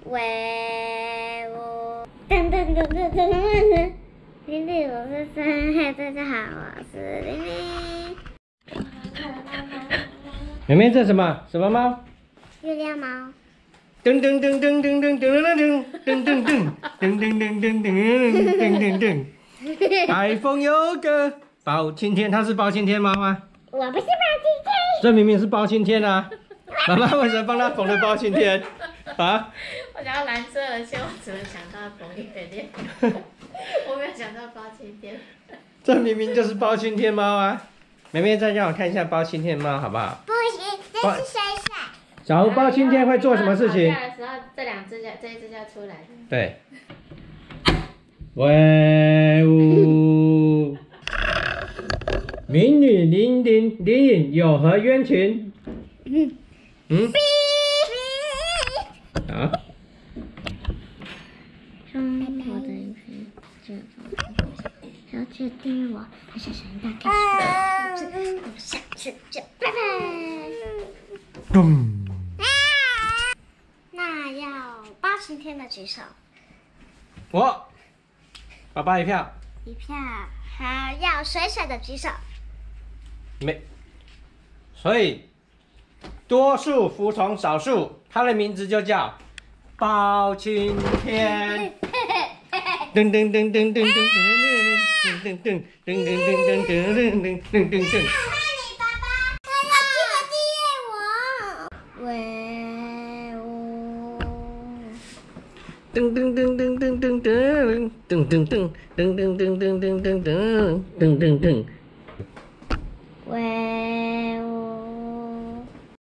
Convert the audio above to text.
威武！噔噔噔噔噔噔！玲玲，我是3，大家好，我是玲玲。 妹妹，这什么猫？ 月亮猫。 噔噔噔噔噔噔噔噔噔噔噔噔噔噔噔噔噔噔。台风有个包青天，它是包青天猫吗？ 我不是包青天。 这明明是包青天啊！妈妈为什么帮他缝了包青天？啊？ 我想要蓝色的线，我只能想到枫叶恋，我没有想到包青天。 这明明就是包青天猫啊！妹妹，再让我看一下包青天猫好不好？ 不行，这是闪闪。 小猴包青天会做什么事情？ 吵架的时候，这一只就要出来。 对。威武！民女林颖有何冤情？好。 我的影片就要记得订阅我，还是想大开始。我们下次见，拜拜。 咚。 那要包青天的举手， 我，爸爸一票。 一票。好，要水水的举手。 没。所以，多数服从少数，它的名字就叫包青天。噔噔噔噔噔噔噔噔噔噔噔噔噔噔噔噔噔噔。 爸爸，要记得订阅我。威武！ 噔噔噔噔噔噔噔噔噔噔噔噔噔噔噔噔噔噔噔。